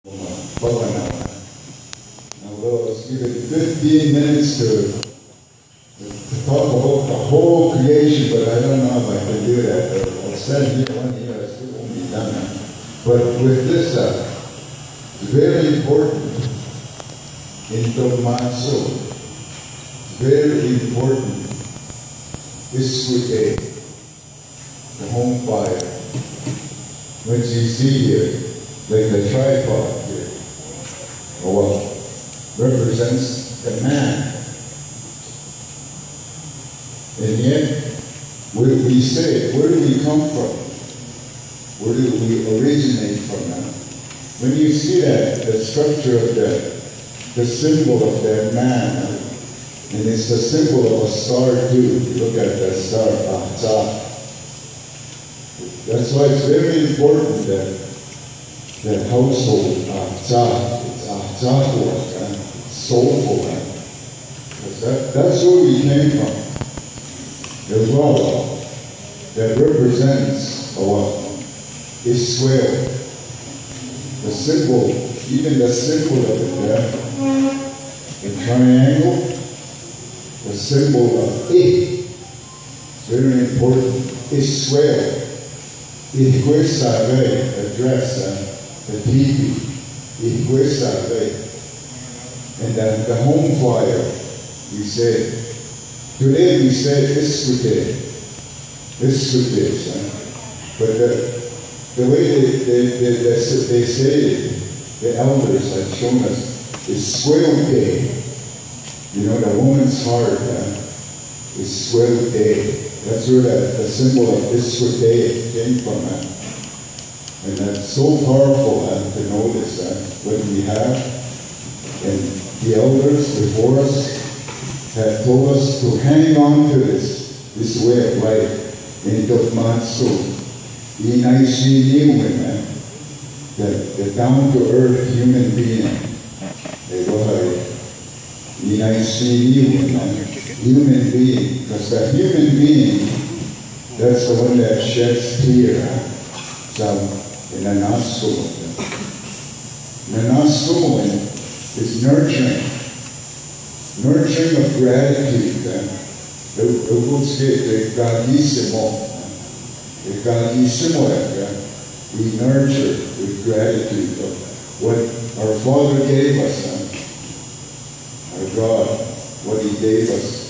Now, well, let's give it 15 minutes to talk about the whole creation, but I don't know if I can do that. I'll stand here 1 year, I still won't be done. But with this, it's very important in Tomaso, very important, Isquite, the home fire, which you see here, like the tripod here, or what represents the man. And yet, we say, where do we come from? Where do we originate from now? When you see that, the structure of the symbol of that man, and it's the symbol of a star too. You look at that star, Ahta. That's why it's very important that household, Ahta, it's Ahta, it's soulful. Because that's where we came from. The law that represents Israel, the symbol, even the symbol of the triangle, the symbol of it, very important, Israel, address, the TV, and then the home fire, we say. Today we say Isquite, but the way they say it, the elders have shown us, is Suelte. You know, the woman's heart is Suelte. That's where the symbol of Isquite came from. And that's so powerful to know this, what we have. And the elders before us have told us to hang on to this way of life in Dogmatsu. The down-to-earth human being. Human being. Because the human being, that's the one that sheds tear. In Nanaskumo is nurturing. Nurturing of gratitude. We nurture with gratitude of what our Father gave us, our God, what He gave us.